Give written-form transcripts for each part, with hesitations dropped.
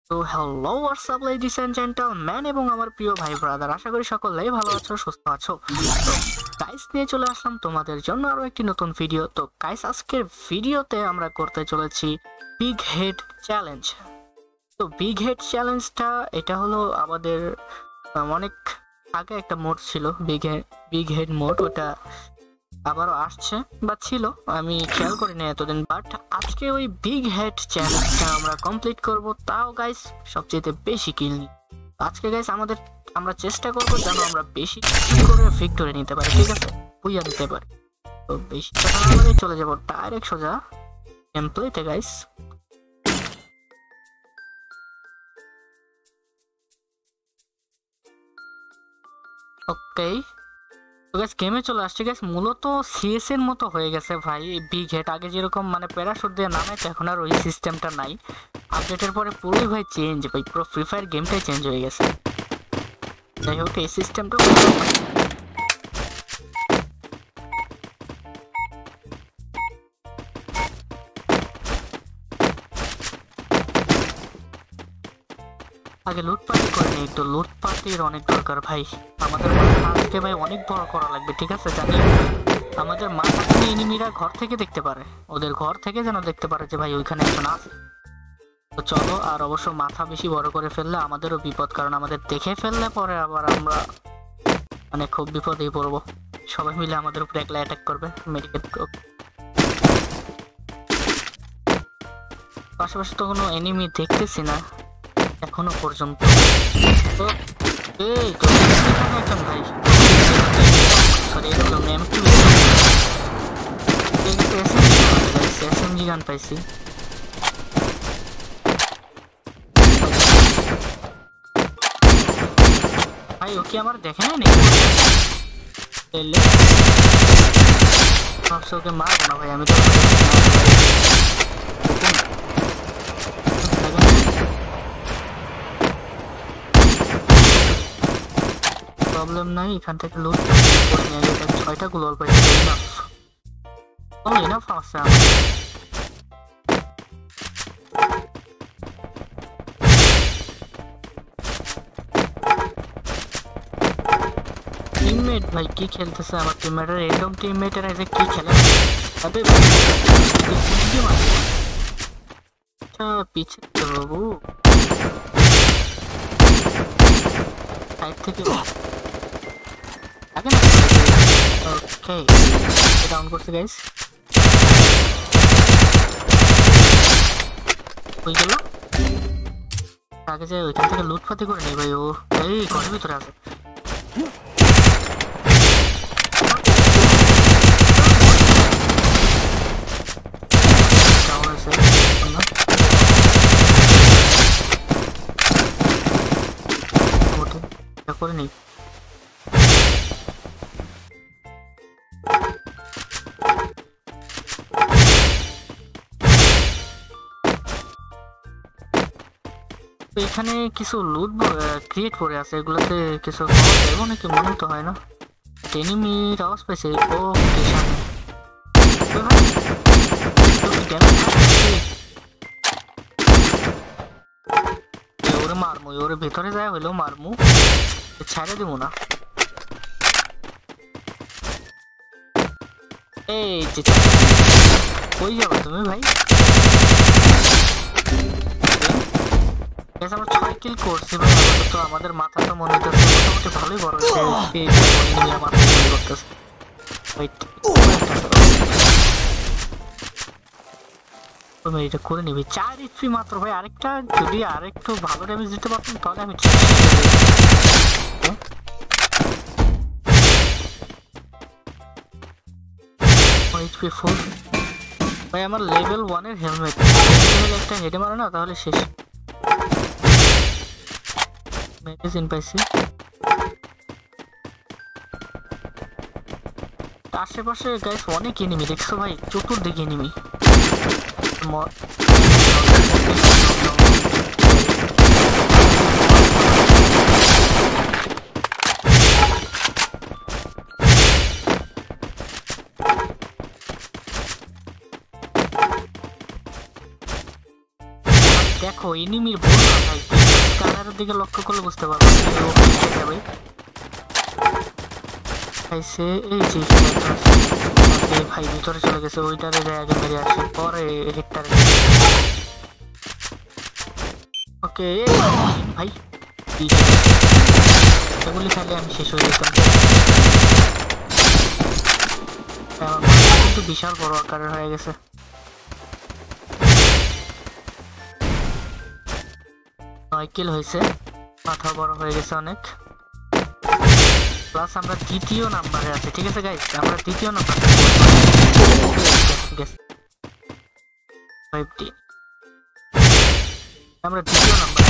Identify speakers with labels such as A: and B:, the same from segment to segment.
A: তো hello WhatsApp ladies and gentleman এবং আমার প্রিয় ভাই ব্রাদার, আশা করি সকলেই ভালো আছো, সুস্থ আছো। তো গাইস নিয়ে চলে আসলাম তোমাদের জন্য আরো একটি নতুন ভিডিও। তো গাইস আজকের ভিডিওতে আমরা করতে চলেছি বিগ হেড চ্যালেঞ্জ। তো বিগ হেড চ্যালেঞ্জটা এটা হলো আমাদের অনেক আগে একটা মোড ছিল, বিগ হেড মোড, ওটা আবারও আসছে বা ছিল, আমি খেয়াল করিনি এতদিন। বাট আজকে ওই বিগ হেড চ্যালেঞ্জটা আমরা কমপ্লিট করব, তাও গাইস সবচেয়ে বেশি কিল নিই। আজকে গাইস আমরা চেষ্টা করব যেন আমরা বেশি করে ভিক্টরি নিতে পারি, ঠিক আছে, বুঝা নিতে পারি। তো বেশি কথা না বলে চলে যাব ডাইরেক্ট সোজা গেম প্লেতে গাইস। ওকে, তো গাইস গেমে চলে আসছে গাইস। মূলত সিএস এর মতো হয়ে গেছে ভাই বিগ হেড। আগে যেরকম মানে প্যারাশুট দিয়ে নামাইতো, এখন আর ওই সিস্টেমটা নাই। আপডেটের পরে পুরোই ভাই চেঞ্জ, ভাই পুরো ফ্রি ফায়ার গেমটাই চেঞ্জ হয়ে গেছে। যাই হোক, এই সিস্টেমটা আগে লুটপাটি করে নেই, তো লুটপাটির অনেক দরকার ভাই। আমাদের আজকে ভাই অনেক বড় করা লাগবে, ঠিক আছে। জানি আমাদের মাথাখানে এনিমিরা ঘর থেকে দেখতে পারে, ওদের ঘর থেকে যেন দেখতে পারে যে ভাই ওইখানে একজন আছে। তো চলো, আর অবশ্য মাথা বেশি বড় করে ফেললে আমাদেরও বিপদ, কারণ আমাদের দেখে ফেললে পরে আবার আমরা মানে খুব বিপদেই পড়বো। সবাই মিলে আমাদের উপরে একলা অ্যাটাক করবে। মেডিকেট পাশাপাশি তো কোনো এনিমি দেখতেছি না এখনো পর্যন্ত। তো এই তো একজন ভাই, সরি এটা হলো M2, এসএমজি গান পাইছি। ভাই ও কি আমার দেখে নাই নাকি? ভাবছি ওকে মারবো না ভাই, আমি তো প্রবলেম নাই। এখান থেকে লুট করে নিয়ে গেছে 6টা গ্লোবাল পাইছে, ইনাফ ইনাফ আছে আমার। টিমমেট ভাই কি খেলতেছে আমার টিমমেটের, একদম টিমমেটের এসে কি খেলে। আরে আচ্ছা পিছে তো বাবু সাইড থেকে আগে না। ওকে ডাউন করছে গাইস, হয়ে গেল। আগে যে ওইখান থেকে লুটপাতি করে নেই ভাই, ও এই ঘরের ভিতরে আছে। করে নেই এখানে কিছু লুট ক্রিয়েট করে আছে, এগুলোতে কিছু দেবো নাকি মনে তো হয় না। এনিমির আওয়াজ পাইছে, ও ওরে মারমু, ওরে ভেতরে যায় হইলেও মারমু, ছাড়ে দিব না। এই যে কই যাবা তুমি ভাই? আমরা 6 কিল করছি ভাই, তো আমাদের মাথা তো মনে হচ্ছে মোটামুটি ভালোই বড় হয়েছে। এটা করে নিবি 4 HP মাত্র ভাই। আরেকটা যদি আরেকটু ভালো ড্যামেজ দিতে পারতাম তাহলে আমি HP 4 ভাই। আমার লেভেল 1 এর হেলমেট, একটা হেডে মারে না তাহলে শেষ। মেডিসিন পাইছি, আশেপাশে গাইস অনেক এনিমি দেখছো ভাই, চতুর্দিকে এনিমি। দেখো এনিমির বন্ধু ভাই স্ক্যানারের দিকে লক্ষ্য করলে বুঝতে পারবো ভাই খাইছে এই যে ভাই ভিতরে চলে গেছে ওইটারে যায় আগে মেরে আসি পরে হেক্টারে ওকে ভাই এগুলি খালি আমি শেষ হয়ে যেতাম কিন্তু বিশাল বড় আকারের হয়ে গেছে কিল হয়েছে মাথা বড় হয়ে গেছে অনেক প্লাস আমরা দ্বিতীয় নাম্বারে আছি ঠিক আছে গাইস আমরা দ্বিতীয় নাম্বারে আমরা দ্বিতীয় নাম্বারে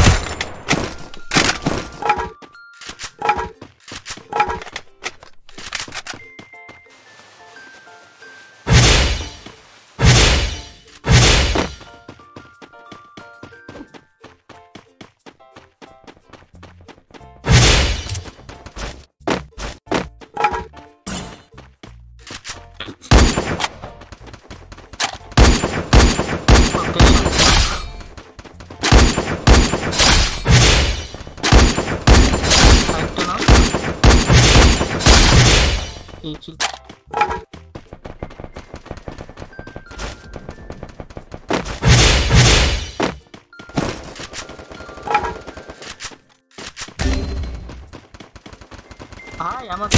A: ভাই আমাকে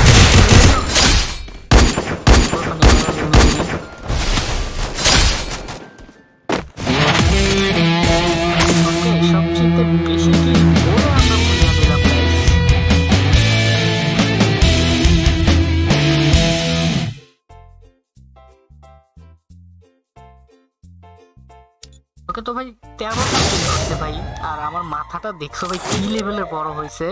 A: সবচেয়ে বেশি কি বলে আমরা বুঝিয়ে দিলাম ওকে তো ভাই 13টা কিল হচ্ছে ভাই আর আমার মাথাটা দেখছো ভাই কি লেভেলের বড় হয়েছে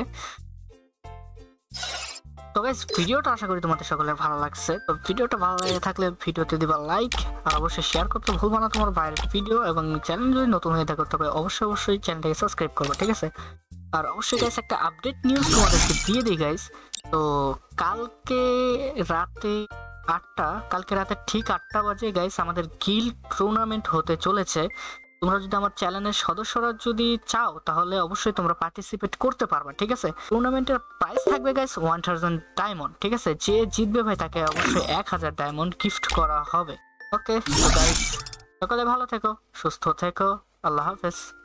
A: তো গাইস ভিডিওটা আশা করি তোমাদের সকলের ভালো লাগছে তো ভিডিওটা ভালো লাগে থাকলে ভিডিওতে দিবা লাইক আর অবশ্যই শেয়ার করতে ভুলবা না তোমার ভাইয়ের ভিডিও এবং চ্যানেল যদি নতুন হয়ে থাকো তবে অবশ্যই চ্যানেলটাকে সাবস্ক্রাইব করবে ঠিক আছে আর অবশ্যই গাইস একটা আপডেট নিউজ তোমাদেরকে দিয়ে দিই গাইস তো কালকে রাতে ঠিক 8টা বাজে গাইস আমাদের গিল্ড টুর্নামেন্ট হতে চলেছে তোমরা যদি আমার চ্যানেলের সদস্যরা যদি চাও তাহলে অবশ্যই তোমরা পার্টিসিপেট করতে পারবে ঠিক আছে টুর্নামেন্টের প্রাইস থাকবে গাইস 1000 ডায়মন্ড ঠিক আছে যে জিতবে ভাই তাকে অবশ্যই 1000 ডায়মন্ড গিফট করা হবে ওকে তো গাইস সকলে ভালো থেকো সুস্থ থেকো আল্লাহ হাফেজ